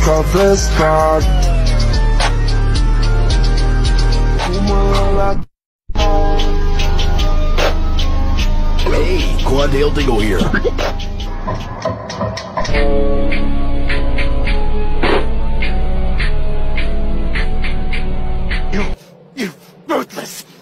of this card. Hey, Quandale Dingle here. You ruthless